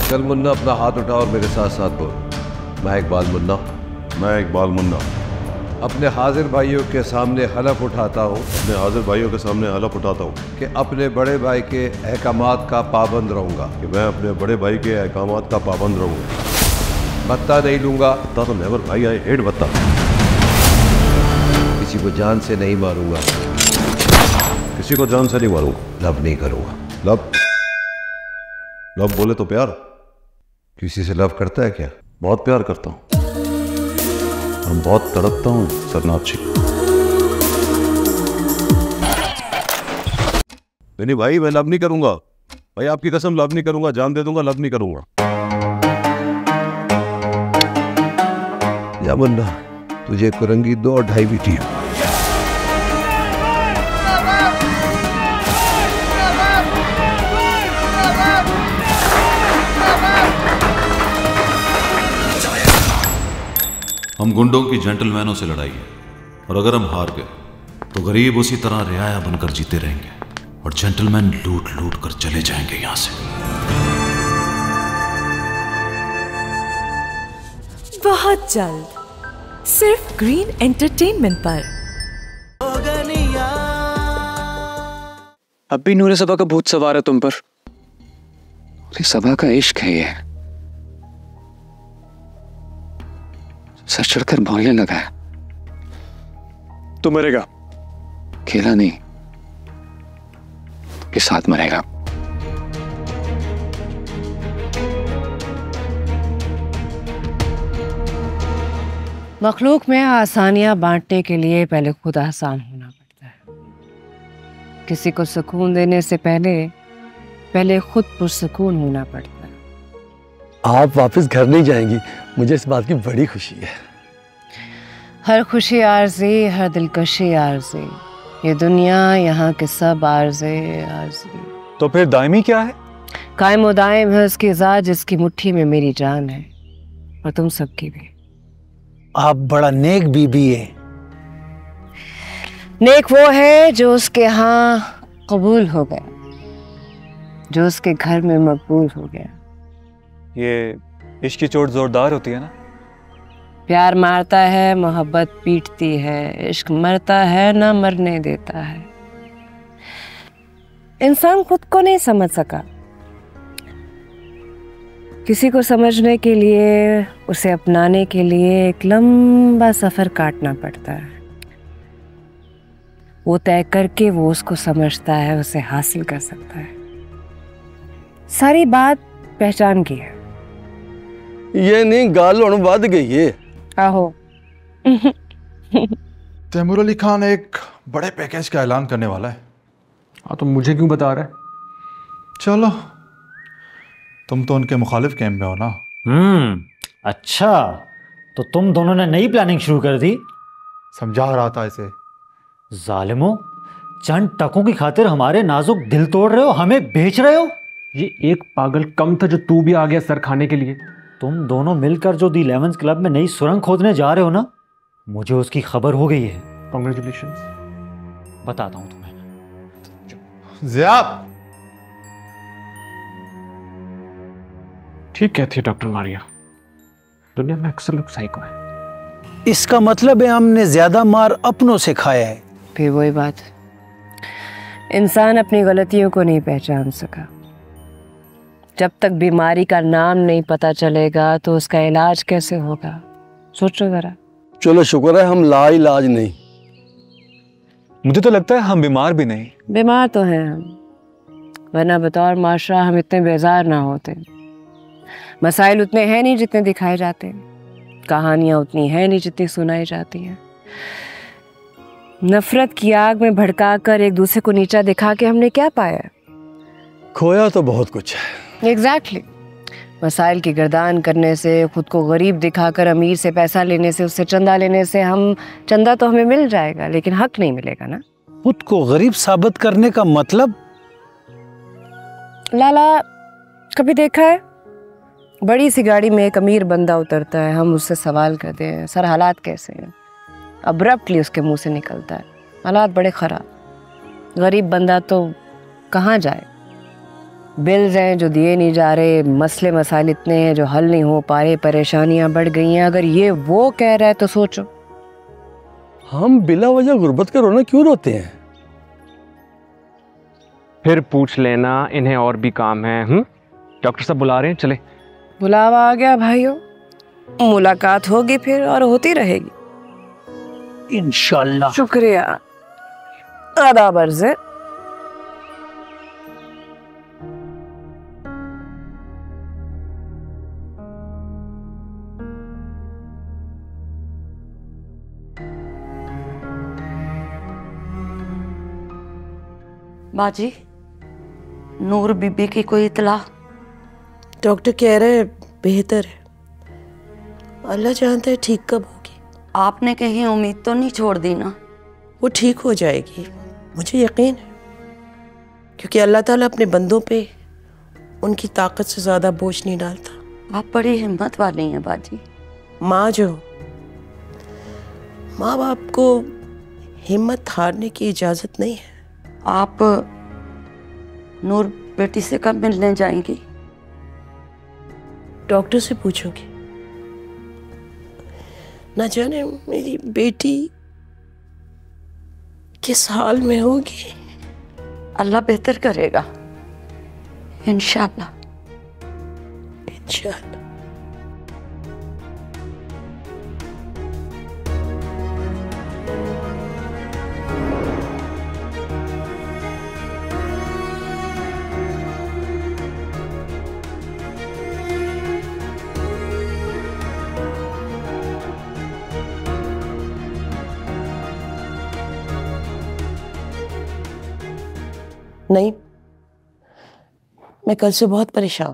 चल मुन्ना, अपना हाथ उठा और मेरे साथ साथ बोल। मैं इकबाल मुन्ना। मैं इकबाल मुन्ना अपने हाजिर भाइयों के सामने हलफ उठाता हूँ। अपने हाजिर भाइयों के सामने हलफ उठाता हूँ कि अपने बड़े भाई के अहकामात का पाबंद रहूँगा। कि मैं अपने बड़े भाई के अहकामात का पाबंद रहूँगा। भत्ता नहीं लूँगा। भत्ता तो नेवर भाई, आई हेट भत्ता। किसी को जान से नहीं मारूंगा। किसी को जान से नहीं मारूंगा। लव नहीं करूँगा। लव? लव बोले तो प्यार। किसी से लव करता है क्या? बहुत प्यार करता हूँ और बहुत तड़पता हूँ सरनाथ जी। नहीं भाई, मैं लव नहीं करूंगा भाई, आपकी कसम लव नहीं करूंगा, जान दे दूंगा, लव नहीं करूंगा। या मुन्ना, तुझे कुरंगी 2 और 2.5 भी थी। हम गुंडों की जेंटलमैनों से लड़ाई है, और अगर हम हार गए तो गरीब उसी तरह रियाया बनकर जीते रहेंगे और जेंटलमैन लूट लूट कर चले जाएंगे यहां से। बहुत जल्द सिर्फ ग्रीन एंटरटेनमेंट पर। अब भी नूरे सबा का भूत सवार है तुम पर। नूरे सबा का इश्क है ये, सर चढ़कर बोलने लगा है। तू मरेगा, अकेला नहीं, के साथ मरेगा। मखलूक में आसानियां बांटने के लिए पहले खुद आसान होना पड़ता है। किसी को सुकून देने से पहले खुद पुरसुकून होना पड़ता है। आप वापस घर नहीं जाएंगी, मुझे इस बात की बड़ी खुशी है। हर खुशी आरज़ी, हर दिलकशी आरज़ी, ये दुनिया यहाँ के सब आरज़े आरज़ी। तो फिर दायमी क्या है? कायम व दायम है उसकी ज़ात जिसकी मुट्ठी में मेरी जान है, और तुम सबकी भी। आप बड़ा नेक बीबी है। नेक वो है जो उसके यहाँ कबूल हो गया, जो उसके घर में मकबूल हो गया। ये इश्क की चोट जोरदार होती है ना? प्यार मारता है, मोहब्बत पीटती है, इश्क मरता है ना मरने देता है। इंसान खुद को नहीं समझ सका, किसी को समझने के लिए, उसे अपनाने के लिए एक लंबा सफर काटना पड़ता है। वो तय करके वो उसको समझता है, उसे हासिल कर सकता है। सारी बात पहचान की है। ये नहीं गाल होने बाद गई है। आहो। तैमूर अली खान एक बड़े पैकेज का ऐलान करने वाला है। हाँ, तो मुझे क्यों बता रहा है? चलो, तुम तो उनके मुखालिफ कैंप में हो ना। अच्छा, तो तुम दोनों ने नई प्लानिंग शुरू कर दी। समझा रहा था इसे। जालिमो, चंद टकों की खातिर हमारे नाजुक दिल तोड़ रहे हो, हमें बेच रहे हो। ये एक पागल कम था जो तू भी आ गया सर खाने के लिए। तुम दोनों मिलकर जो दी 11 क्लब में नई सुरंग खोदने जा रहे हो ना, मुझे उसकी खबर हो गई है। कांग्रेचुलेशंस। बताता हूं तुम्हें। ज़ियाब, ठीक कहती है डॉक्टर मारिया, दुनिया में अक्सर लोग साइको हैं। इसका मतलब है हमने ज्यादा मार अपनों से खाया है। फिर वही बात, इंसान अपनी गलतियों को नहीं पहचान सका। जब तक बीमारी का नाम नहीं पता चलेगा तो उसका इलाज कैसे होगा, सोचो जरा। चलो शुक्र है हम लाइलाज नहीं। मुझे तो लगता है हम बीमार भी नहीं। बीमार तो हैं हम, वरना बतौर माशरा हम इतने बेजार ना होते। मसाइल उतने हैं नहीं जितने दिखाए जाते, कहानियां उतनी हैं नहीं जितनी सुनाई जाती हैं। नफरत की आग में भड़का कर एक दूसरे को नीचा दिखा के हमने क्या पाया? खोया तो बहुत कुछ है। एग्जैक्टली। मसाइल की गर्दान करने से, खुद को गरीब दिखाकर अमीर से पैसा लेने से, उससे चंदा लेने से चंदा तो हमें मिल जाएगा लेकिन हक नहीं मिलेगा ना। खुद को गरीब साबित करने का मतलब? लाला, कभी देखा है बड़ी सी गाड़ी में एक अमीर बंदा उतरता है, हम उससे सवाल करते हैं सर हालात कैसे हैं, अब्रप्टली उसके मुंह से निकलता है हालात बड़े ख़राब। गरीब बंदा तो कहाँ जाए, बिल्स हैं जो दिए नहीं जा रहे, मसले मसाइल इतने हैं जो हल नहीं हो पा रहे, परेशानियां बढ़ गई हैं। अगर ये वो कह रहा है तो सोचो। हम बिला वजह गुर्बत का रोना क्यों रोते हैं? फिर पूछ लेना, इन्हें और भी काम है। डॉक्टर साहब बुला रहे हैं, चले। बुलावा आ गया भाइयों, मुलाकात होगी फिर और होती रहेगी इंशाल्लाह। शुक्रिया, आदाब अर्ज़ है। बाजी, नूर बीबी की कोई इतला? डॉक्टर कह रहे हैं बेहतर है, अल्लाह जानता है ठीक कब होगी। आपने कहीं उम्मीद तो नहीं छोड़ दी ना? वो ठीक हो जाएगी, मुझे यकीन है, क्योंकि अल्लाह ताला अपने बंदों पे उनकी ताकत से ज्यादा बोझ नहीं डालता। आप बड़ी हिम्मत वाली हैं बाजी। माँ जो माँ बाप को हिम्मत हारने की इजाजत नहीं है। आप नूर बेटी से कब मिलने जाएंगी? डॉक्टर से पूछूंगी, ना जाने मेरी बेटी किस हाल में होगी। अल्लाह बेहतर करेगा इंशाअल्लाह। इंशाअल्लाह। नहीं, मैं कल से बहुत परेशान।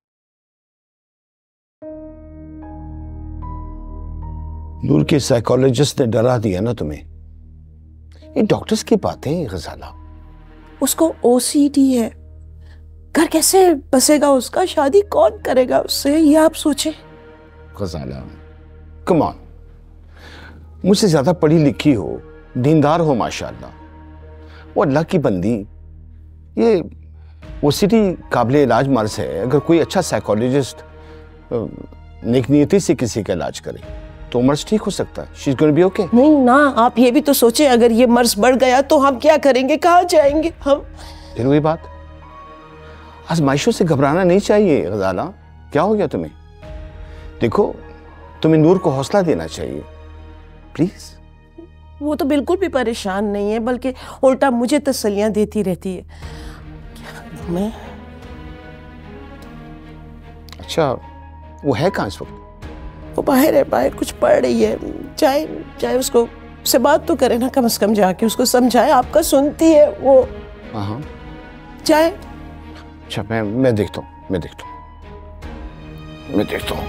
नूर के साइकोलॉजिस्ट ने डरा दिया ना तुम्हें। ये डॉक्टर्स की बातें गजाला। उसको ओसीडी है, घर कैसे बसेगा उसका, शादी कौन करेगा उससे, ये आप सोचें। गजाला कम ऑन, मुझसे ज्यादा पढ़ी लिखी हो, दीनदार हो माशाल्लाह, वो अल्लाह की बंदी। ये ओसीडी काबिल इलाज मर्ज है। अगर कोई अच्छा साइकोलॉजिस्ट नेक नियति से किसी का इलाज करे तो मर्ज ठीक हो सकता है। She is going to be okay. नहीं ना, आप ये भी तो सोचें, अगर ये मर्ज बढ़ गया तो हम क्या करेंगे, कहाँ जाएंगे हम? फिर वही बात, आजमाइशों से घबराना नहीं चाहिए गजाला। क्या हो गया तुम्हें? देखो, तुम्हें नूर को हौसला देना चाहिए प्लीज। वो तो बिल्कुल भी परेशान नहीं है, बल्कि उल्टा मुझे तसल्लियां देती रहती है। मैं अच्छा, वो है कहाँ इस वक्त? वो बाहर है, बाहर कुछ पढ़ रही है। चाहे उसको से बात तो करे ना, कम से कम जाके उसको समझाए। आपका सुनती है वो? हाँ, चाहे। अच्छा, मैं देखता हूँ, मैं देखता हूँ।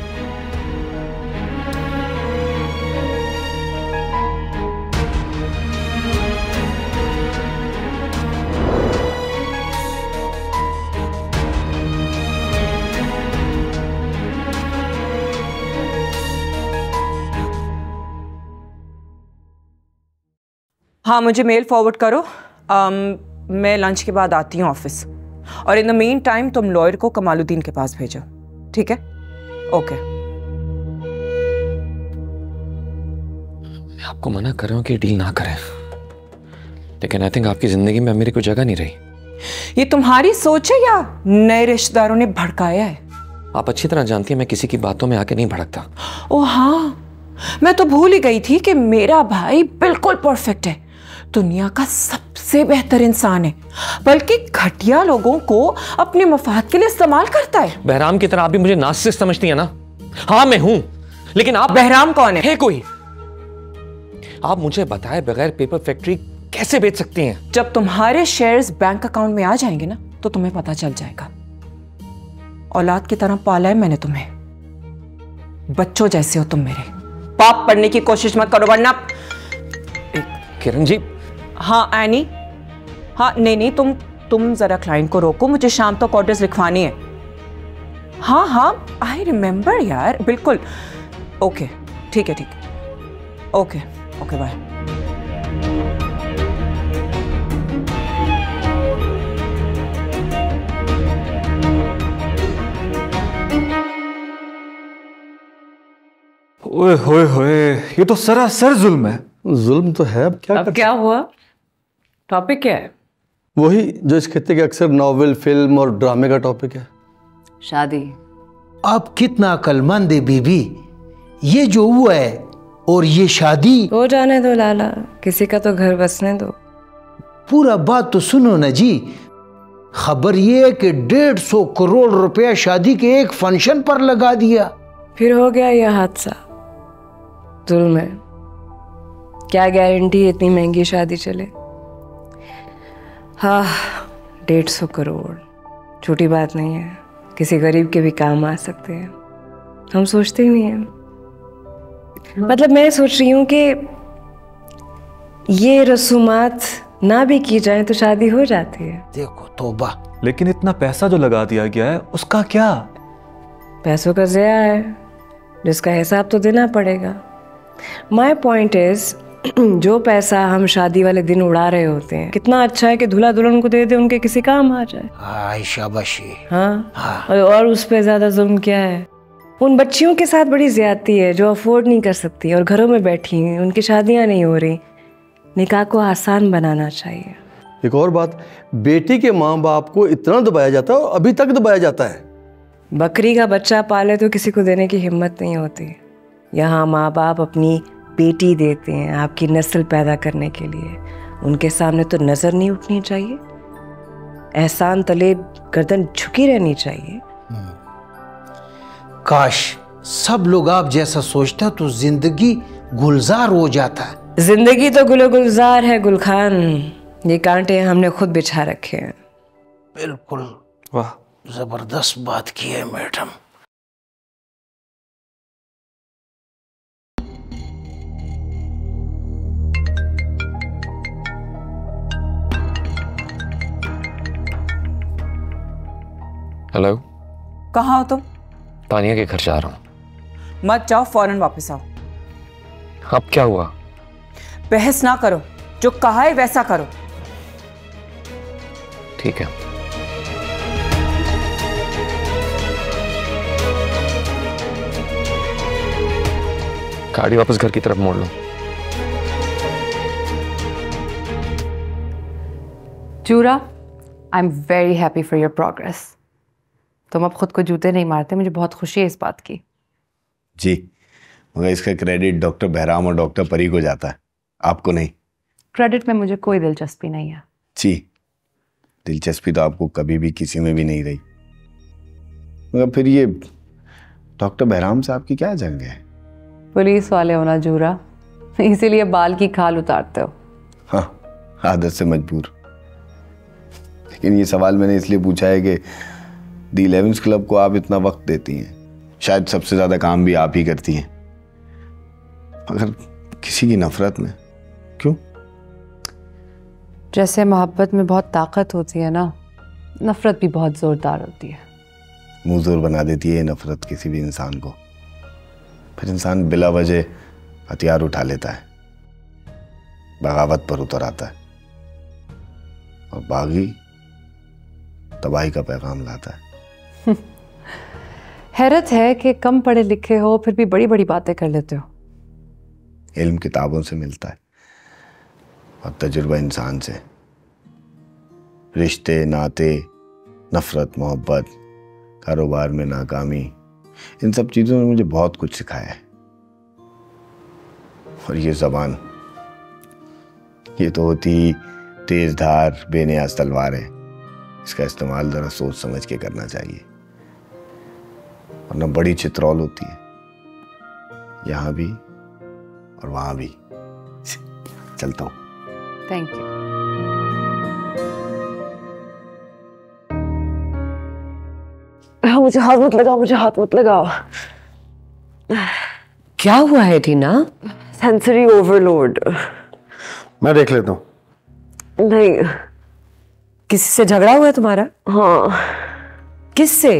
हाँ, मुझे मेल फॉरवर्ड करो। मैं लंच के बाद आती हूँ ऑफिस, और इन द मीन टाइम तुम लॉयर को कमालुद्दीन के पास भेजो, ठीक है? ओके। मैं आपको मना कर रहा हूँ कि डील ना करें, लेकिन आई थिंक आपकी जिंदगी में मेरी कोई जगह नहीं रही। ये तुम्हारी सोच है या नए रिश्तेदारों ने भड़काया है? आप अच्छी तरह जानती हैं मैं किसी की बातों में आके नहीं भड़कता। ओ हाँ, मैं तो भूल ही गई थी कि मेरा भाई बिल्कुल परफेक्ट है, दुनिया का सबसे बेहतर इंसान है, बल्कि घटिया लोगों को अपने मफाद के लिए इस्तेमाल करता है। बहराम की तरह आप भी मुझे नार्सिसिस्ट समझती है ना? हाँ मैं हूं, लेकिन आप। बहराम कौन है? कोई। आप मुझे बताए बगैर पेपर फैक्ट्री कैसे बेच सकती हैं? जब तुम्हारे शेयर्स बैंक अकाउंट में आ जाएंगे ना, तो तुम्हें पता चल जाएगा। औलाद की तरह पाला है मैंने तुम्हें, बच्चों जैसे हो तुम मेरे। पाप पढ़ने की कोशिश मत करो, वरना। किरण जी। हाँ एनी, हाँ नहीं, तुम जरा क्लाइंट को रोको, मुझे शाम तक ऑर्डर्स लिखवानी है। हाँ, आई रिमेम्बर यार, बिल्कुल। ओके, ठीक है। Okay, bye. ओए होए होए, ये तो सरासर जुल्म है। जुल्म तो है, अब क्या अब क्या हुआ? टॉपिक क्या है? वही जो इस खित्ते के अक्सर नॉवेल, फिल्म और ड्रामे का टॉपिक है, शादी। आप कितना अक्लमंद है बीबी, ये जो हुआ है और ये शादी। हो जाने दो लाला, किसी का तो घर बसने दो। पूरा बात तो सुनो ना जी। खबर ये है कि 150 करोड़ रुपया शादी के एक फंक्शन पर लगा दिया। फिर हो गया यह हादसा। जुल्म है। क्या गारंटी इतनी महंगी शादी चले? हाँ, 150 करोड़ छोटी बात नहीं है, किसी गरीब के भी काम आ सकते हैं। हम सोचते ही नहीं हैं। मतलब मैं सोच रही हूँ कि ये रसूमात ना भी की जाए तो शादी हो जाती है। देखो तौबा। लेकिन इतना पैसा जो लगा दिया गया है उसका क्या? पैसों का ज़या है जिसका हिसाब तो देना पड़ेगा। माय पॉइंट इज, जो पैसा हम शादी वाले दिन उड़ा रहे होते हैं, कितना अच्छा है कि दूल्हा दुल्हन को दे दे, उनके किसी काम आ जाए। हाय शाबाशी। हाँ। और उस पे ज्यादा जुल्म क्या है? उन बच्चियों के साथ बड़ी ज्यादती है जो अफोर्ड नहीं कर सकती और घरों में बैठी हैं, उनकी शादियां नहीं हो रही। निकाह को आसान बनाना चाहिए। एक और बात, बेटी के माँ बाप को इतना दबाया जाता है और अभी तक दबाया जाता है। बकरी का बच्चा पाले तो किसी को देने की हिम्मत नहीं होती। यहाँ माँ बाप अपनी बेटी देते हैं आपकी नस्ल पैदा करने के लिए। उनके सामने तो नजर नहीं उठनी चाहिए, एहसान तले गर्दन झुकी रहनी चाहिए। काश सब लोग आप जैसा सोचता तो जिंदगी गुलजार हो जाता है। जिंदगी तो गुलो गुलजार है गुलखान, ये कांटे हमने खुद बिछा रखे हैं। बिल्कुल। वाह, जबरदस्त बात की है मैडम। हेलो, कहाँ हो तुम? तानिया के घर जा रहा हूँ। मत जाओ, फौरन वापस आओ। अब क्या हुआ? बहस ना करो, जो कहा है वैसा करो। ठीक है। गाड़ी वापस घर की तरफ मोड़ लो। Jura, I am very happy for your progress. तुम अब खुद को जूते नहीं मारते, मुझे बहुत खुशी है इस बात की। जी, मगर इसका क्रेडिट डॉक्टर बहराम और डॉक्टर परी को जाता है, आपको नहीं। क्रेडिट में मुझे कोई दिलचस्पी नहीं है। जी, दिलचस्पी तो आपको कभी भी किसी में भी नहीं रही। मगर फिर ये डॉक्टर बहराम से आपकी क्या जंग है? पुलिस वाले हो ना जूरा, इसीलिए बाल की खाल उतारते हो। हाँ, आदत से मजबूर। लेकिन ये सवाल मैंने इसलिए पूछा है कि दी 11th क्लब को आप इतना वक्त देती हैं, शायद सबसे ज्यादा काम भी आप ही करती हैं, मगर किसी की नफरत में क्यों? जैसे मोहब्बत में बहुत ताकत होती है ना, नफरत भी बहुत जोरदार होती है। मुंह जोर बना देती है ये नफरत किसी भी इंसान को। फिर इंसान बिला वजह हथियार उठा लेता है, बगावत पर उतर आता है और बागी तबाही का पैगाम लाता है। हैरत है कि कम पढ़े लिखे हो फिर भी बड़ी बड़ी बातें कर लेते हो। इल्म किताबों से मिलता है और तजुर्बा इंसान से। रिश्ते, नाते, नफरत, मोहब्बत, कारोबार में नाकामी, इन सब चीज़ों ने मुझे बहुत कुछ सिखाया है। और ये ज़बान, ये तो होती ही तेज धार बेनियाज तलवार है। इसका इस्तेमाल ज़रा सोच समझ के करना चाहिए, वरना बड़ी चित्रौल होती है, यहाँ भी और वहाँ भी। चलता हूँ। Thank you. मुझे हाथ मत लगाओ, मुझे हाथ मत लगाओ। क्या हुआ है टीना? Sensory overload. मैं देख लेता हूँ। नहीं, किसी से झगड़ा हुआ है तुम्हारा? हाँ। किससे?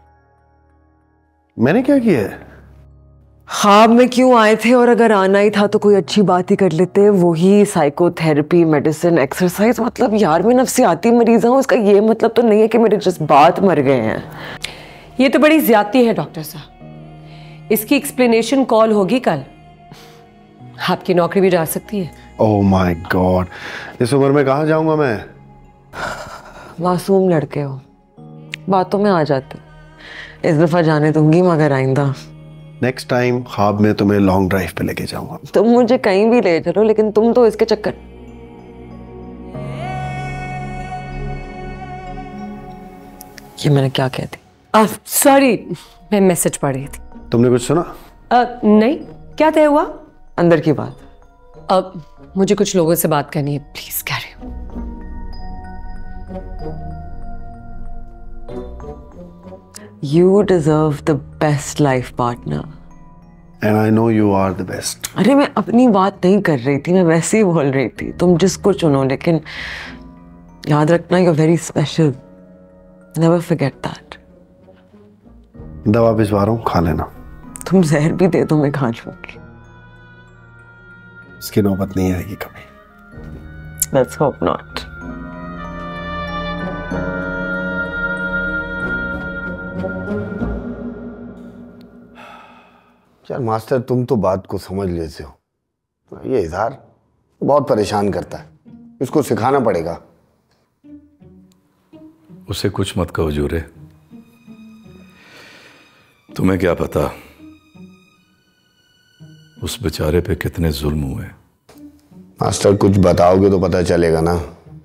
मैंने क्या किया है? ख्वाब में क्यों आए थे, और अगर आना ही था तो कोई अच्छी बात ही कर लेते। वही साइकोथेरेपी, मेडिसिन, एक्सरसाइज। मतलब यार मैं नफ्सियाती मरीज हूँ, इसका ये मतलब तो नहीं है कि मेरे जज्बात मर गए हैं। ये तो बड़ी ज्यादती है डॉक्टर साहब। इसकी एक्सप्लेनेशन कॉल होगी कल। आपकी नौकरी भी जा सकती है। ओह माय गॉड, इस उम्र में कहाँ जाऊंगा मैं? मासूम लड़के हो, बातों में आ जाते हो। इस दफा जाने दूंगी, मगर आइंदा नेक्स्ट टाइम ख्वाब में तुम्हें लॉन्ग ड्राइव पे लेके जाऊंगा। तुम मुझे कहीं भी ले चलो, लेकिन तुम तो इसके चक्कर। ये मैंने क्या कह दी? सॉरी, मैं मैसेज पढ़ रही थी। तुमने कुछ सुना? नहीं, क्या तय हुआ? अंदर की बात। अब मुझे कुछ लोगों से बात करनी है, please carry on. You deserve the best life partner. And I know you are the best. अरे मैं अपनी बात नहीं कर रही थी, मैं वैसे ही बोल रही थी। तुम जिसको चुनो, लेकिन याद रखना, you're very special. Never forget that. दवा भिजवा रहा हूँ, खा लेना। तुम जहर भी दे दो, मैं खा लूंगी। इसकी नौबत नहीं आएगी कभी। Let's hope not. यार मास्टर, तुम तो बात को समझ लेते हो। ये इजहार बहुत परेशान करता है, इसको सिखाना पड़ेगा। उसे कुछ मत कहो जूरे, तुम्हें क्या पता उस बेचारे पे कितने जुल्म हुए। मास्टर कुछ बताओगे तो पता चलेगा ना।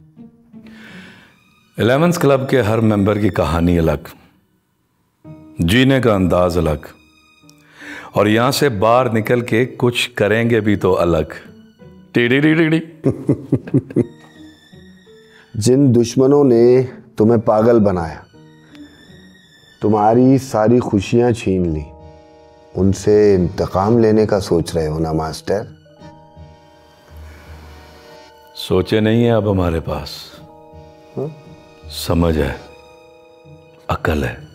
11th क्लब के हर मेंबर की कहानी अलग, जीने का अंदाज अलग, और यहां से बाहर निकल के कुछ करेंगे भी तो अलग। टीडी जिन दुश्मनों ने तुम्हें पागल बनाया, तुम्हारी सारी खुशियां छीन ली, उनसे इंतकाम लेने का सोच रहे हो ना मास्टर? सोचे नहीं है अब हमारे पास, समझ है, अकल है,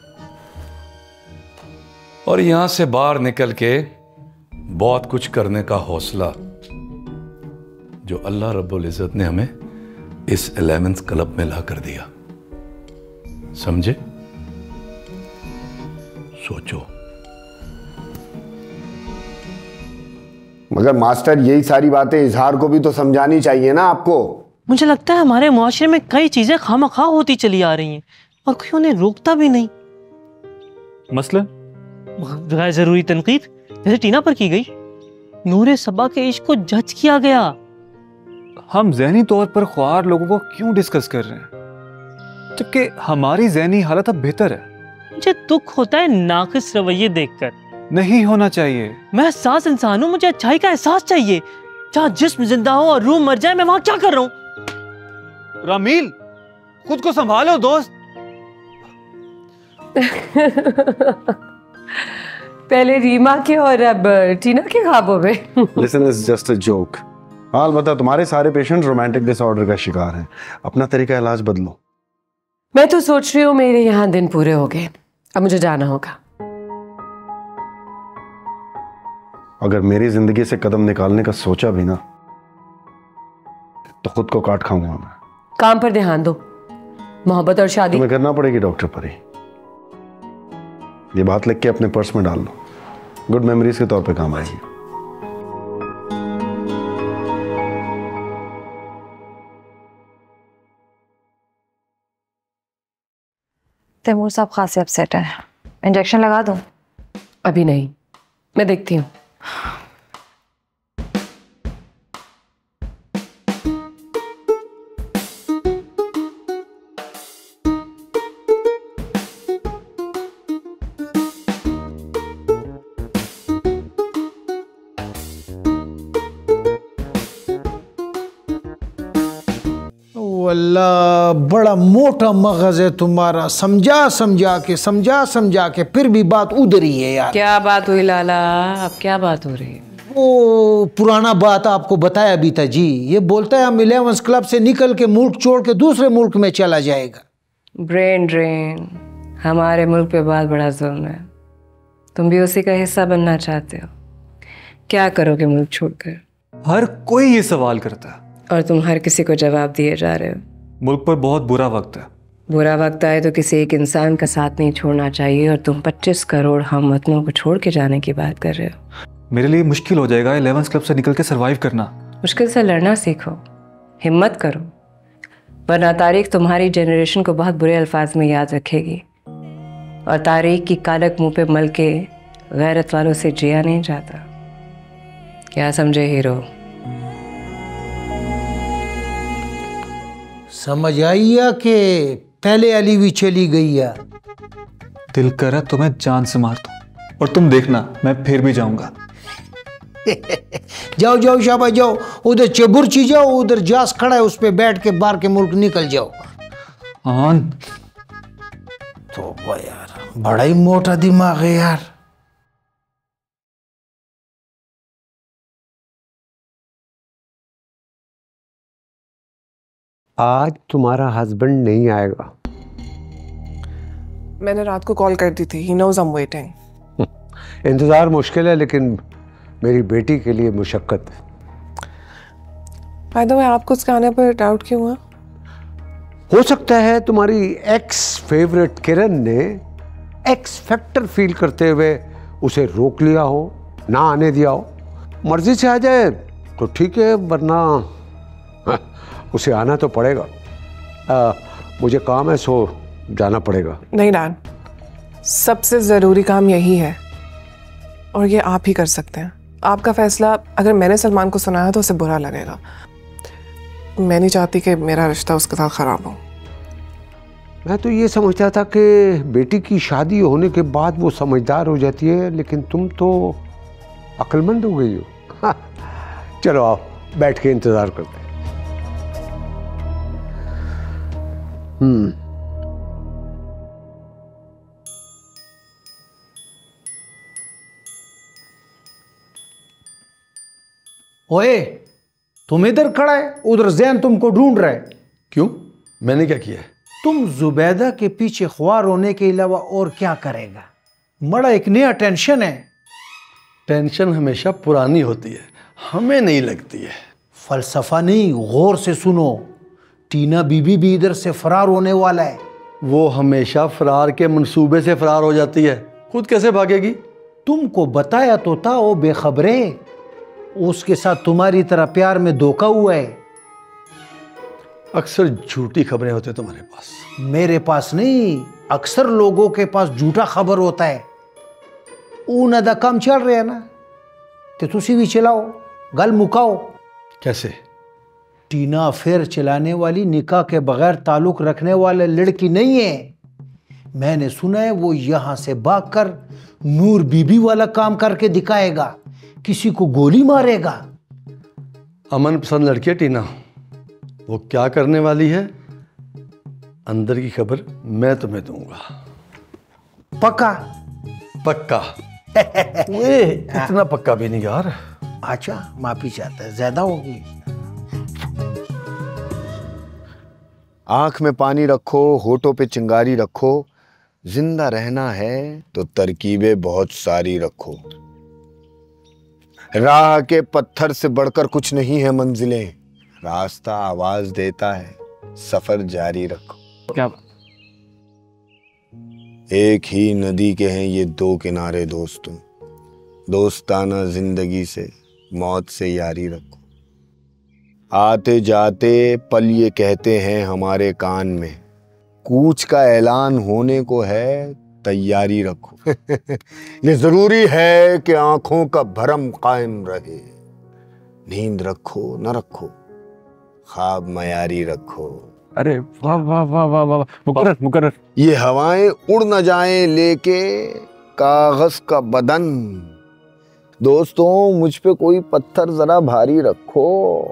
और यहां से बाहर निकल के बहुत कुछ करने का हौसला जो अल्लाह रब्बुल इज़्ज़त ने हमें इस 11th क्लब में ला कर दिया। समझे? सोचो। मगर मास्टर, यही सारी बातें इजहार को भी तो समझानी चाहिए ना आपको। मुझे लगता है हमारे मुआशरे में कई चीजें खामखा होती चली आ रही हैं और कोई उन्हें रोकता भी नहीं। मसलन गैर जरूरी तनकीद जैसे टीना पर की गई, नूरे सबा के इश्क को जज किया गया। हम ज़हनी तौर पर ख्वार लोगों को क्यों डिस्कस कर रहे हैं, जबकि हमारी ज़हनी हालत अब बेहतर है। मुझे दुख होता है नाकिस रवैये देखकर। नहीं होना चाहिए। मैं एहसास इंसान हूँ, मुझे अच्छाई का एहसास चाहिए। जहाँ जिस्म जिंदा हो और रूह मर जाए, मैं वहां क्या कर रहा हूँ? रामील, खुद को संभालो दोस्त। पहले रीमा के और अब टीना के ख्वाबों में। Listen, it's just a joke. हाल बता, तुम्हारे सारे पेशेंट रोमांटिक डिसऑर्डर का शिकार हैं। अपना तरीका इलाज बदलो। मैं तो सोच रही हूँ मेरे यहाँ दिन पूरे हो गए, अब मुझे जाना होगा। अगर मेरी जिंदगी से कदम निकालने का सोचा भी ना, तो खुद को काट खाऊंगा मैं। काम पर ध्यान दो, मोहब्बत और शादी तुम्हें करना पड़ेगी डॉक्टर परी। ये बात लिख के अपने पर्स में डाल लो, गुड मेमोरीज के तौर पे काम आएगी। तैमूर साहब खासे अपसेट हैं, इंजेक्शन लगा दूं? अभी नहीं, मैं देखती हूँ। अल्लाह, बड़ा मोटा मगज है तुम्हारा। समझा समझा के फिर भी बात उधर ही है यार। क्या बात हुई लाला? अब क्या बात हो रही है? वो पुराना बात आपको बताया भी था जी। ये बोलता है हम 11th क्लब से निकल के मुल्क छोड़ के दूसरे मुल्क में चला जाएगा। ब्रेन ड्रेन, हमारे मुल्क पे बहुत बड़ा जुल्म है। तुम भी उसी का हिस्सा बनना चाहते हो? क्या करोगे मुल्क छोड़कर? हर कोई ये सवाल करता है और तुम हर किसी को जवाब दिए जा रहे हो। मुल्क पर बहुत बुरा वक्त है, बुरा वक्त आए तो किसी एक इंसान का साथ नहीं छोड़ना चाहिए, और तुम 25 करोड़ हम वतनों को छोड़ के जाने की बात कर रहे हो। मेरे लिए मुश्किल हो जाएगा 11 क्लब से निकल के सरवाइव करना। मुश्किल से लड़ना सीखो, हिम्मत करो, वरना तारीख तुम्हारी जनरेशन को बहुत बुरे अल्फाज में याद रखेगी, और तारीख की कालक मुंह पे मल के गैरत वालों से जिया नहीं जाता। क्या समझे हीरो? समझ आइया कि पहले अली भी चली गई है। दिल कर रहा तुम्हें जान से मार दूं, और तुम देखना मैं फिर भी जाऊंगा। जाओ जाओ शाबाश जाओ, उधर चबुरची जाओ, उधर जास खड़ा है उस पे बैठ के बाहर के मुल्क निकल जाओ। तो यार बड़ा ही मोटा दिमाग है यार। आज तुम्हारा हस्बैंड नहीं आएगा। मैंने रात को कॉल कर दी थी। He knows I'm waiting. इंतजार मुश्किल है, लेकिन मेरी बेटी के लिए मुशक्कत है। By the way, आपको उसके आने पर डाउट क्यों हुआ? हो सकता है तुम्हारी एक्स फेवरेट किरण ने एक्स फैक्टर फील करते हुए उसे रोक लिया हो, ना आने दिया हो। मर्जी से आ जाए तो ठीक है, वरना उसे आना तो पड़ेगा। मुझे काम है, सो जाना पड़ेगा। नहीं डैड, सबसे ज़रूरी काम यही है, और ये आप ही कर सकते हैं। आपका फैसला अगर मैंने सलमान को सुनाया तो उसे बुरा लगेगा। मैं नहीं चाहती कि मेरा रिश्ता उसके साथ ख़राब हो। मैं तो ये समझता था कि बेटी की शादी होने के बाद वो समझदार हो जाती है, लेकिन तुम तो अक्लमंद हो गई हो। चलो आओ, बैठ के इंतज़ार करते हैं। ओए, तुम इधर खड़ा है, उधर जैन तुमको ढूंढ रहा है। क्यों? मैंने क्या किया है? तुम जुबैदा के पीछे ख्वार होने के अलावा और क्या करेगा? बड़ा एक नया टेंशन है। टेंशन हमेशा पुरानी होती है, हमें नहीं लगती है। फलसफा नहीं, गौर से सुनो। टीना बीबी भी इधर से फरार होने वाला है। वो हमेशा फरार के मंसूबे से फरार हो जाती है, खुद कैसे भागेगी? तुमको बताया तो था, वो बेखबरे। उसके साथ तुम्हारी तरह प्यार में धोखा हुआ है। अक्सर झूठी खबरें होती तुम्हारे पास। मेरे पास नहीं, अक्सर लोगों के पास झूठा खबर होता है। ऊन दा काम चल रहा है ना, तो तुसी भी चलाओ, गल मुकाओ। कैसे? टीना अफेयर चलाने वाली, निकाह के बगैर ताल्लुक रखने वाले लड़की नहीं है। मैंने सुना है वो यहां से भागकर नूर बीबी वाला काम करके दिखाएगा, किसी को गोली मारेगा। अमन पसंद लड़की है टीना, वो क्या करने वाली है अंदर की खबर मैं तुम्हें दूंगा। पक्का? पक्का। इतना पक्का भी नहीं यार। अच्छा, माफी चाहता है, ज्यादा होगी। आंख में पानी रखो, होठों पे चिंगारी रखो। जिंदा रहना है तो तरकीबें बहुत सारी रखो। राह के पत्थर से बढ़कर कुछ नहीं है मंजिलें। रास्ता आवाज देता है, सफर जारी रखो। क्या? एक ही नदी के हैं ये दो किनारे दोस्तों। दोस्ताना जिंदगी से मौत से यारी रखो। आते जाते पल ये कहते हैं हमारे कान में, कूच का ऐलान होने को है, तैयारी रखो। ये जरूरी है कि आंखों का भरम कायम रहे। नींद रखो न रखो, ख्वाब मयारी रखो। अरे वाह वाह वाह वाह वाह, मुकर्रर मुकर्रर। ये हवाएं उड़ न जाएं लेके कागज का बदन। दोस्तों, मुझ पे कोई पत्थर जरा भारी रखो।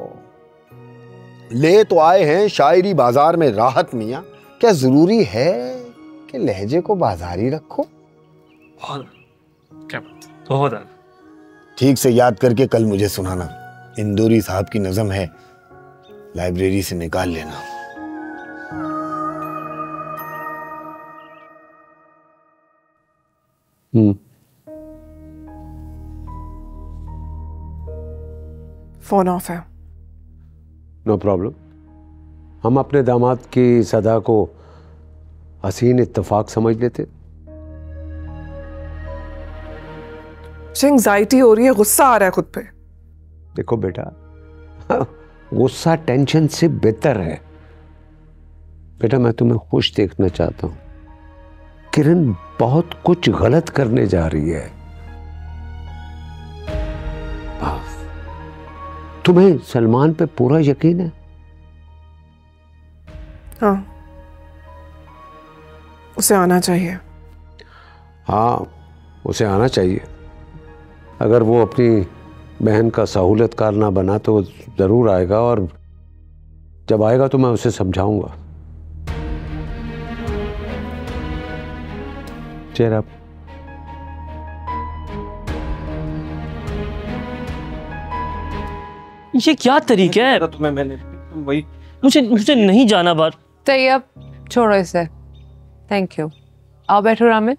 ले तो आए हैं शायरी बाजार में राहत मियां, क्या जरूरी है कि लहजे को बाजारी रखो? क्या बहुत ठीक से याद करके कल मुझे सुनाना। इंदौरी साहब की नज़म है, लाइब्रेरी से निकाल लेना। फोन ऑफ है। No problem. हम अपने दामाद की सदा को हसीन इत्तेफाक समझ लेते। मुझे एंजाइटी हो रही है, गुस्सा आ रहा है खुद पे। देखो बेटा, गुस्सा टेंशन से बेहतर है। बेटा मैं तुम्हें खुश देखना चाहता हूं। किरण बहुत कुछ गलत करने जा रही है। तुम्हें सलमान पे पूरा यकीन है? हाँ, उसे आना चाहिए। हाँ, उसे आना चाहिए। अगर वो अपनी बहन का सहूलतकार ना बना तो जरूर आएगा, और जब आएगा तो मैं उसे समझाऊंगा। चेहरा ये क्या तरीका है? तुम्हें मैंने वही मुझे नहीं जाना बाहर। तैयब छोड़ो इसे। Thank you. आओ बैठो रामिल।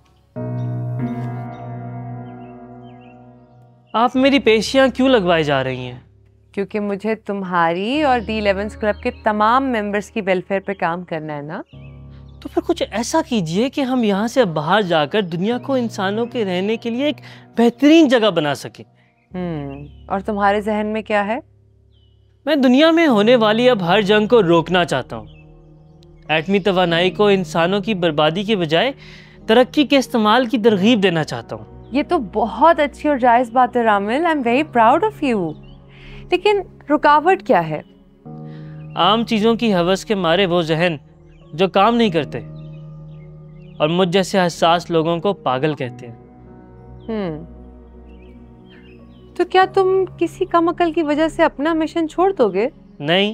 आप मेरी पेशियां क्यों लगवाई जा रही हैं? क्योंकि मुझे तुम्हारी और D11 क्लब के तमाम मेंबर्स की वेलफेयर पे काम करना है ना। तो फिर कुछ ऐसा कीजिए कि हम यहाँ से बाहर जाकर दुनिया को इंसानों के रहने के लिए एक बेहतरीन जगह बना सकें। और तुम्हारे जहन में क्या है? मैं दुनिया में होने वाली अब हर जंग को रोकना चाहता हूँ। एटमी तवानाई को इंसानों की बर्बादी के बजाय तरक्की के इस्तेमाल की तरगीब देना चाहता हूँ। ये तो बहुत अच्छी और जायज़ बात है Ramil. I am very proud of you. लेकिन रुकावट क्या है? आम चीज़ों की हवस के मारे वो जहन जो काम नहीं करते और मुझ जैसे हसास लोगों को पागल कहते हैं। तो क्या तुम किसी कम अकल की वजह से अपना मिशन छोड़ दोगे? नहीं,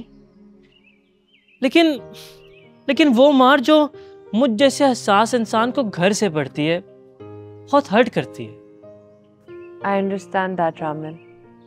लेकिन वो मार जो मुझ जैसे हसास इंसान को घर से पड़ती है बहुत हर्ट करती है। I understand that Ramil.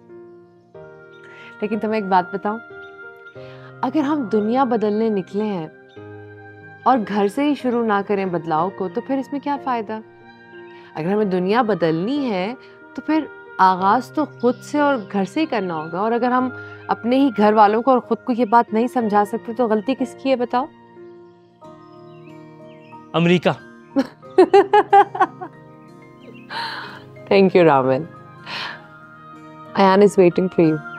लेकिन तुम्हें एक बात बताऊं, अगर हम दुनिया बदलने निकले हैं और घर से ही शुरू ना करें बदलाव को, तो फिर इसमें क्या फायदा? अगर हमें दुनिया बदलनी है तो फिर आगाज तो खुद से और घर से ही करना होगा। और अगर हम अपने ही घर वालों को और खुद को ये बात नहीं समझा सकते तो गलती किसकी है बताओ? America. Thank you Ramil. Ayan is waiting for you.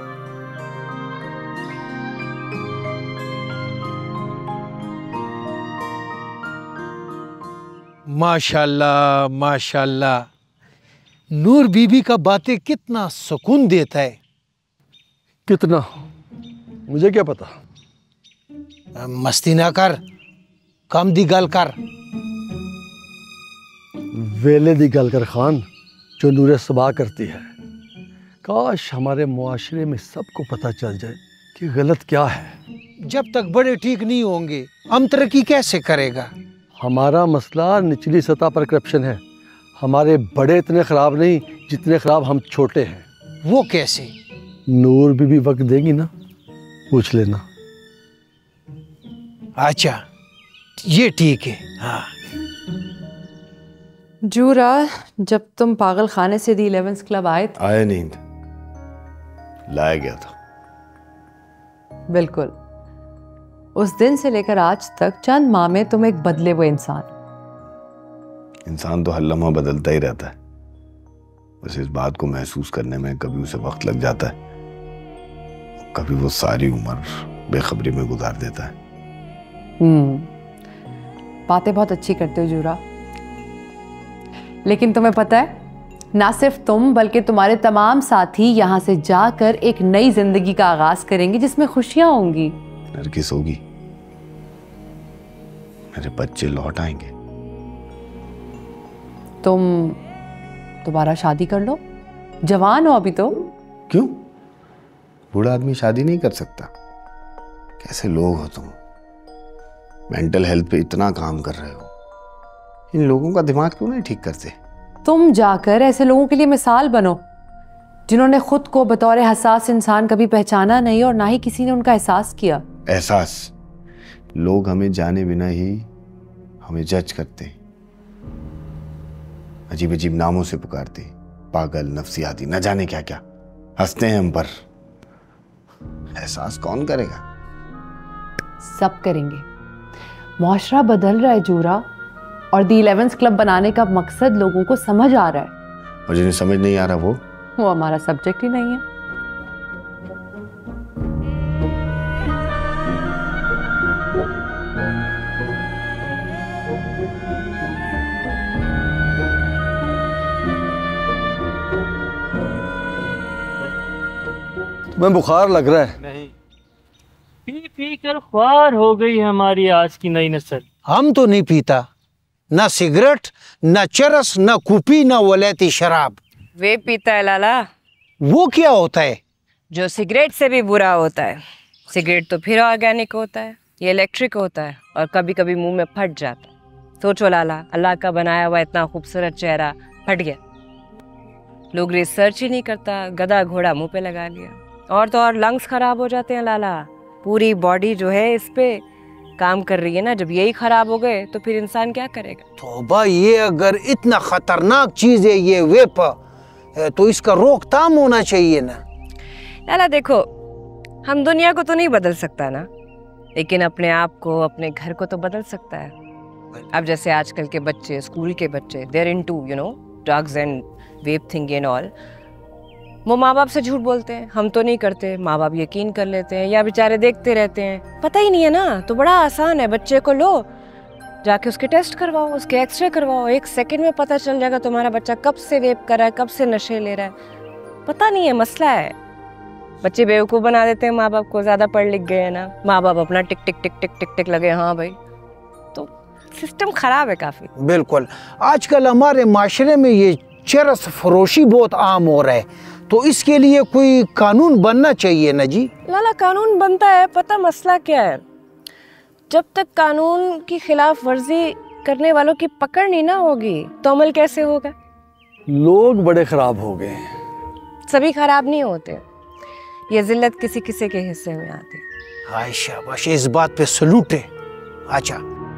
माशाल्लाह माशाल्लाह, नूर बीबी का बातें कितना सुकून देता है। कितना? मुझे क्या पता। मस्ती ना कर, कम दी गल कर। वेले दी गल कर खान, जो नूरे सबा करती है। काश हमारे मुआशरे में सबको पता चल जाए कि गलत क्या है। जब तक बड़े ठीक नहीं होंगे हम तरक्की कैसे करेगा? हमारा मसला निचली सतह पर करप्शन है। हमारे बड़े इतने खराब नहीं जितने खराब हम छोटे हैं। वो कैसे? नूर बीबी वक्त देगी ना, पूछ लेना। अच्छा ये ठीक है। हाँ जूरा, जब तुम पागल खाने से D11 क्लब आए थे? आया नहीं था, लाया गया था। बिल्कुल। उस दिन से लेकर आज तक चंद माह में तुम एक बदले हुए इंसान तो हर लम्हा बदलता ही रहता है। बस इस बात को महसूस करने में कभी उसे वक्त लग जाता है, कभी वो सारी उम्र बेखबरी में गुजार देता है। बातें बहुत अच्छी करते हो जूरा, लेकिन तुम्हें पता है ना सिर्फ तुम बल्कि तुम्हारे तमाम साथी यहाँ से जाकर एक नई जिंदगी का आगाज करेंगे जिसमें खुशियां होंगी। नरगिस होगी, मेरे बच्चे लौट आएंगे। तुम दोबारा शादी कर लो, जवान हो अभी तो। क्यों? बूढ़ा आदमी शादी नहीं कर सकता? कैसे लोग हो तुम? मेंटल हेल्थ पे इतना काम कर रहे हो, इन लोगों का दिमाग क्यों नहीं ठीक करते? तुम जाकर ऐसे लोगों के लिए मिसाल बनो जिन्होंने खुद को बतौर हसास इंसान कभी पहचाना नहीं और ना ही किसी ने उनका एहसास किया। एहसास? लोग हमें जाने बिना ही हमें जज करते, अजीब अजीब नामों से पुकारते, पागल, नफसियाती, न जाने क्या क्या, हंसते हैं हम पर। एहसास कौन करेगा? सब करेंगे। मुआशरा बदल रहा है जूरा, और द 11th क्लब बनाने का मकसद लोगों को समझ आ रहा है। और जिन्हें समझ नहीं आ रहा वो हमारा सब्जेक्ट ही नहीं है। तुम्हें बुखार लग रहा है? नहीं, पी पी कर ख्वार हो गई है हमारी आज की नई नस्ल। हम तो नहीं पीता, ना सिगरेट, ना चरस, ना कुपी, ना वलैती शराब। वे पीता है लाला। वो क्या होता है? जो सिगरेट से भी बुरा होता है। सिगरेट तो फिर ऑर्गेनिक होता है, ये इलेक्ट्रिक होता है और कभी कभी मुंह में फट जाता है। सोचो लाला, अल्लाह का बनाया हुआ इतना खूबसूरत चेहरा फट गया। लोग रिसर्च ही नहीं करता, गधा घोड़ा मुंह पे लगा लिया। और तो और लंग्स खराब हो जाते हैं लाला। पूरी बॉडी जो है इस पे काम कर रही है ना, जब यही खराब हो गए तो फिर इंसान क्या करेगा? तौबा, ये अगर इतना खतरनाक चीज है ये वेप, तो इसका रोकथाम होना चाहिए ना। लाला देखो, हम दुनिया को तो नहीं बदल सकता ना, लेकिन अपने आप को, अपने घर को तो बदल सकता है। अब जैसे आजकल के बच्चे, स्कूल के बच्चे, they're into drugs and vape thing and all. वो माँ बाप से झूठ बोलते हैं, हम तो नहीं करते, माँ बाप यकीन कर लेते हैं या बेचारे देखते रहते हैं। पता ही नहीं है ना, तो बड़ा आसान है। बच्चे को लो, जाके उसके टेस्ट करवाओ, उसके एक्सरे करवाओ, 1 सेकंड में पता चल जाएगा तुम्हारा बच्चा कब से वेप कर रहा है, कब से नशे ले रहा है। पता नहीं है, मसला है। बच्चे बेवकूफ़ बना देते हैं माँ बाप को, ज़्यादा पढ़ लिख गए हैं ना, माँ बाप अपना टिक टिक टिक टिक टिक टिक लगे, हाँ भाई। तो सिस्टम खराब है काफ़ी। बिल्कुल, आजकल हमारे माशरे में ये चरस फरोशी बहुत आम हो रहा है, तो इसके लिए कोई कानून बनना चाहिए ना जी। लाला कानून बनता है, पता मसला क्या है? जब तक कानून की खिलाफ वर्जी करने वालों की पकड़ नहीं ना होगी तो अमल कैसे होगा? लोग बड़े खराब हो गए। सभी खराब नहीं होते, ये जिल्लत किसी किसी के हिस्से में आती। हाय शाबाश, इस बात पे सलूट है। अच्छा,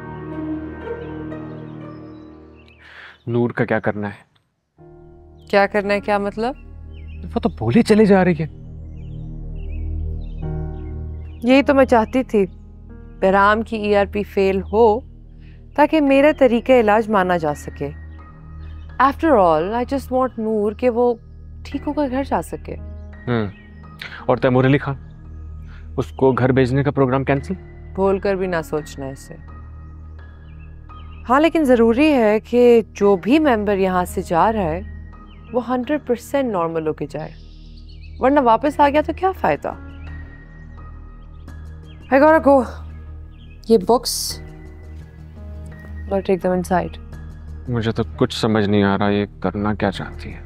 नूर का क्या करना है? क्या करना है? क्या मतलब? वो तो बोले चले जा रही है। यही तो मैं चाहती थी, बहराम की ERP फेल हो ताकि मेरा तरीका इलाज माना जा सके। After all I just want Noor के वो ठीक होकर घर जा सके। और तैमूर अली खान, उसको घर भेजने का प्रोग्राम कैंसिल? भूल कर भी ना सोचना इसे। हाँ, लेकिन ज़रूरी है कि जो भी मेंबर यहाँ से जा रहा है वो 100% नॉर्मल होके जाए, वरना वापस आ गया तो क्या फ़ायदा। I gotta go. ये books, I'll take them inside. मुझे तो कुछ समझ नहीं आ रहा ये करना क्या चाहती है।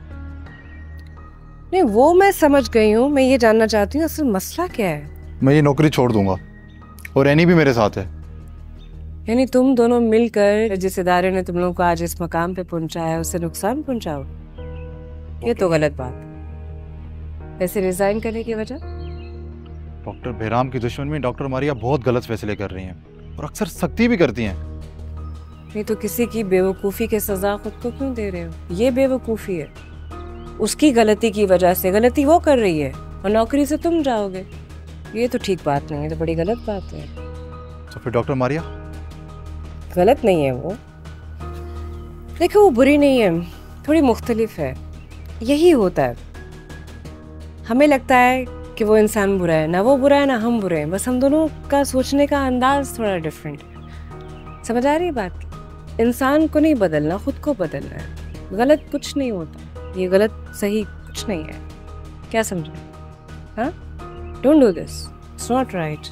नहीं, वो मैं समझ गई हूँ। मैं ये जानना चाहती हूँ असल मसला क्या है। मैं ये नौकरी छोड़ दूंगा और एनी भी मेरे साथ है। यानी तुम दोनों मिलकर जिस इदारे ने तुम लोगों को आज इस मकाम पे पहुंचाया उसे नुकसान पहुंचाओ? ये तो गलत बात। वैसे रिजाइन करने की वजह? डॉक्टर बहराम की दुश्मन में डॉक्टर मारिया बहुत गलत फैसले कर रही हैं और अक्सर सख्ती भी करती हैं। नहीं तो किसी की बेवकूफ़ी की सजा खुद को क्यों दे रहे हो? ये बेवकूफ़ी है, उसकी गलती की वजह से। गलती वो कर रही है और नौकरी से तुम जाओगे, ये तो ठीक बात नहीं है, तो बड़ी गलत बात है। तो फिर डॉक्टर मारिया गलत नहीं है वो। देखो, वो बुरी नहीं है, थोड़ी मुख्तलिफ है। यही होता है, हमें लगता है कि वो इंसान बुरा है, ना वो बुरा है ना हम बुरे हैं, बस हम दोनों का सोचने का अंदाज थोड़ा डिफरेंट है। समझ आ रही है बात? इंसान को नहीं बदलना, खुद को बदलना है। गलत कुछ नहीं होता, ये गलत सही कुछ नहीं है। क्या समझे? हाँ, don't do this, it's not right.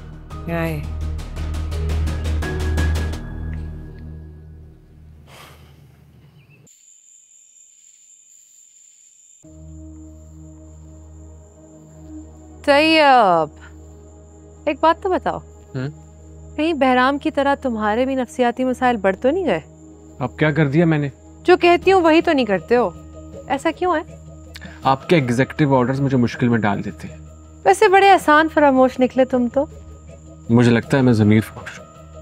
Tayyab, एक बात तो बताओ, कहीं बहराम की तरह तुम्हारे भी नफ्सियाती मसाइल बढ़ तो नहीं गए? अब क्या कर दिया मैंने? जो कहती हूँ वही तो नहीं करते हो, ऐसा क्यों है? आपके एग्जीक्यूटिव ऑर्डर्स मुझे मुश्किल में डाल देते हैं। वैसे बड़े आसान फरामोश निकले तुम तो। मुझे लगता है मैं ज़मीर फरोश।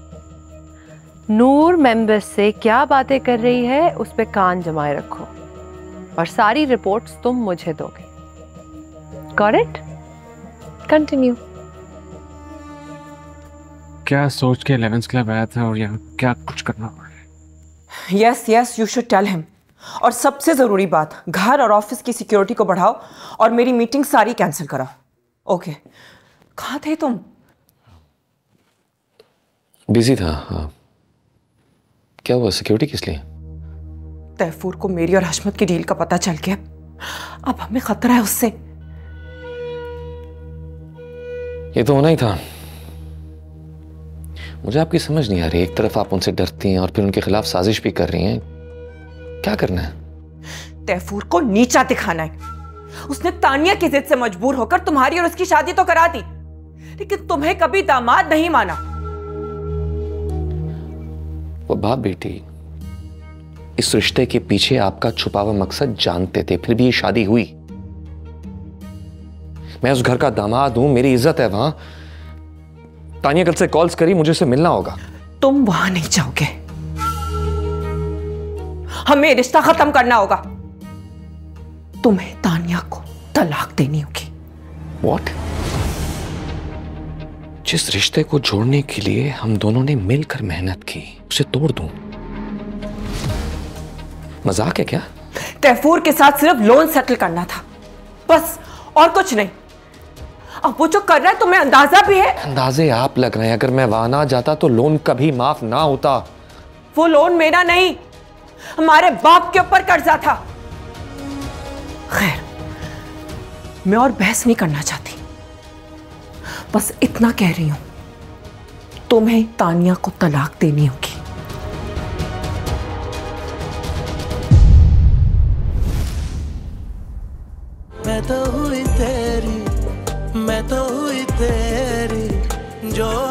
नूर मेंबर्स से क्या बातें कर रही है उस पे कान जमाए रखो, और सारी रिपोर्ट्स तुम मुझे दोगे। Got it? Continue. क्या सोच के 11th क्लब आया था और यहाँ क्या कुछ करना पड़ा? Yes yes, you should tell him. और सबसे जरूरी बात, घर और ऑफिस की सिक्योरिटी को बढ़ाओ और मेरी मीटिंग सारी कैंसिल कराओ। ओके, कहाँ थे तुम? बिजी था। हाँ, क्या हुआ? सिक्योरिटी किस लिए? तैफूर को मेरी और हशमत की डील का पता चल गया, अब हमें खतरा है उससे। ये तो होना ही था। मुझे आपकी समझ नहीं आ रही, एक तरफ आप उनसे डरती हैं और फिर उनके खिलाफ साजिश भी कर रही हैं। क्या करना है? तैफूर को नीचा दिखाना है। उसने तानिया की जिद से मजबूर होकर तुम्हारी और उसकी शादी तो करा दी, लेकिन तुम्हें कभी दामाद नहीं माना। वो बाप बेटी इस रिश्ते के पीछे आपका छुपा हुआ मकसद जानते थे, फिर भी ये शादी हुई। मैं उस घर का दामाद हूं, मेरी इज्जत है वहां। तानिया कल से कॉल्स करी, मुझे उससे मिलना होगा। तुम वहां नहीं जाओगे, हमें रिश्ता खत्म करना होगा। तुम्हें तानिया को तलाक देनी होगी। What? जिस रिश्ते को जोड़ने के लिए हम दोनों ने मिलकर मेहनत की, उसे तोड़ दूं? मजाक है क्या? तैफूर के साथ सिर्फ लोन सेटल करना था, बस, और कुछ नहीं। अब वो जो कर रहा है तुम्हें अंदाजा भी है? अंदाजे आप लग रहे हैं। अगर मैं वहां ना जाता तो लोन कभी माफ ना होता। वो लोन मेरा नहीं, हमारे बाप के ऊपर कर्जा था। खैर, मैं और बहस नहीं करना चाहती, बस इतना कह रही हूं, तुम्हें तानिया को तलाक देनी होगी। मैं तो हुई तेरी, मैं तो हुई तेरी, जो